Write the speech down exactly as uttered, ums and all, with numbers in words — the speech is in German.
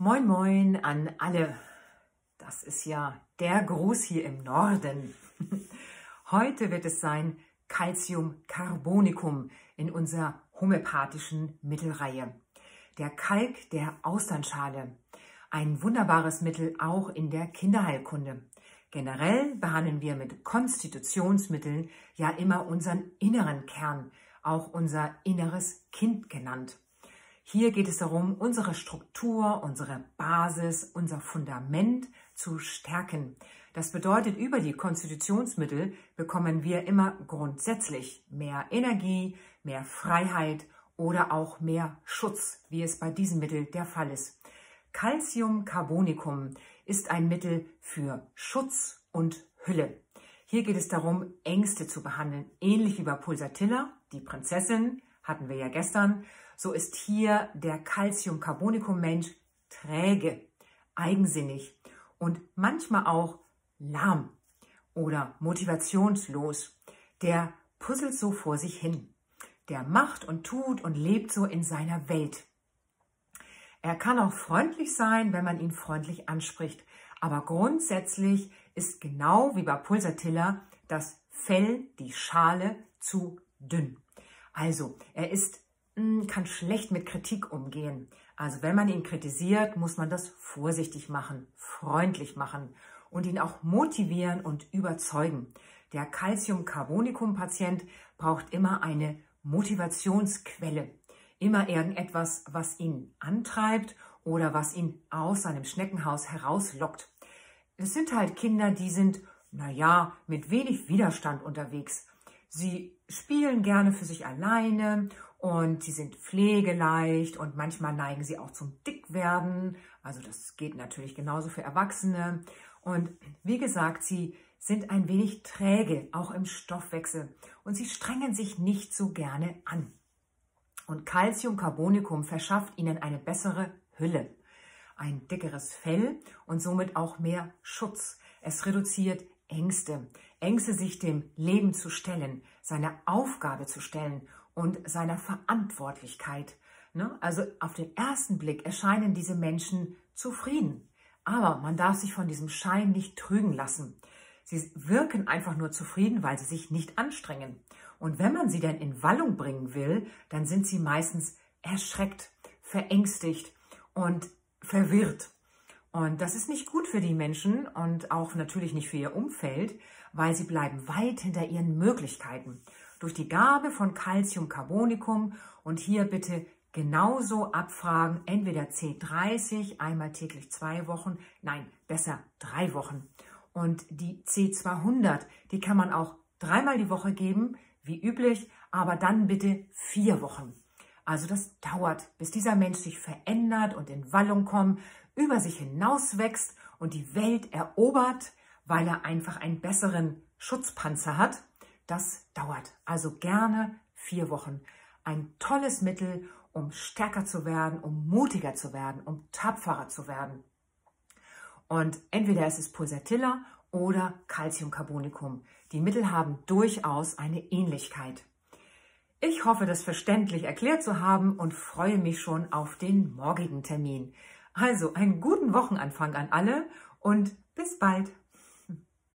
Moin Moin an alle. Das ist ja der Gruß hier im Norden. Heute wird es sein Calcium Carbonicum in unserer homöopathischen Mittelreihe. Der Kalk der Austernschale. Ein wunderbares Mittel auch in der Kinderheilkunde. Generell behandeln wir mit Konstitutionsmitteln ja immer unseren inneren Kern, auch unser inneres Kind genannt. Hier geht es darum, unsere Struktur, unsere Basis, unser Fundament zu stärken. Das bedeutet, über die Konstitutionsmittel bekommen wir immer grundsätzlich mehr Energie, mehr Freiheit oder auch mehr Schutz, wie es bei diesem Mittel der Fall ist. Calcium Carbonicum ist ein Mittel für Schutz und Hülle. Hier geht es darum, Ängste zu behandeln, ähnlich wie bei Pulsatilla, die Prinzessin, hatten wir ja gestern. So ist hier der Calcium Carbonicum Mensch träge, eigensinnig und manchmal auch lahm oder motivationslos. Der puzzelt so vor sich hin. Der macht und tut und lebt so in seiner Welt. Er kann auch freundlich sein, wenn man ihn freundlich anspricht. Aber grundsätzlich ist genau wie bei Pulsatilla das Fell, die Schale, zu dünn. Also er ist, kann schlecht mit Kritik umgehen. Also wenn man ihn kritisiert, muss man das vorsichtig machen, freundlich machen und ihn auch motivieren und überzeugen. Der Calcium Carbonicum Patient braucht immer eine Motivationsquelle. Immer irgendetwas, was ihn antreibt oder was ihn aus seinem Schneckenhaus herauslockt. Es sind halt Kinder, die sind, naja, mit wenig Widerstand unterwegs. Sie spielen gerne für sich alleine und sie sind pflegeleicht und manchmal neigen sie auch zum Dickwerden. Also das geht natürlich genauso für Erwachsene. Und wie gesagt, sie sind ein wenig träge, auch im Stoffwechsel. Und sie strengen sich nicht so gerne an. Und Calcium Carbonicum verschafft ihnen eine bessere Hülle, ein dickeres Fell und somit auch mehr Schutz. Es reduziert Ängste, Ängste, sich dem Leben zu stellen, seiner Aufgabe zu stellen und seiner Verantwortlichkeit. Also auf den ersten Blick erscheinen diese Menschen zufrieden, aber man darf sich von diesem Schein nicht trügen lassen. Sie wirken einfach nur zufrieden, weil sie sich nicht anstrengen. Und wenn man sie dann in Wallung bringen will, dann sind sie meistens erschreckt, verängstigt und verwirrt. Und das ist nicht gut für die Menschen und auch natürlich nicht für ihr Umfeld, weil sie bleiben weit hinter ihren Möglichkeiten. Durch die Gabe von Calcium Carbonicum und hier bitte genauso abfragen, entweder C dreißig, einmal täglich zwei Wochen, nein, besser drei Wochen. Und die C zweihundert, die kann man auch dreimal die Woche geben, wie üblich, aber dann bitte vier Wochen. Also das dauert, bis dieser Mensch sich verändert und in Wallung kommt, über sich hinaus wächst und die Welt erobert, weil er einfach einen besseren Schutzpanzer hat. Das dauert. Also gerne vier Wochen. Ein tolles Mittel, um stärker zu werden, um mutiger zu werden, um tapferer zu werden. Und entweder ist es Pulsatilla oder Calcium Carbonicum. Die Mittel haben durchaus eine Ähnlichkeit. Ich hoffe, das verständlich erklärt zu haben und freue mich schon auf den morgigen Termin. Also einen guten Wochenanfang an alle und bis bald.